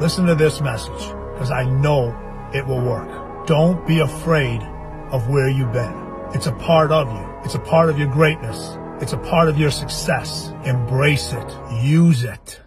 Listen to this message, because I know it will work. Don't be afraid of where you've been. It's a part of you. It's a part of your greatness. It's a part of your success. Embrace it. Use it.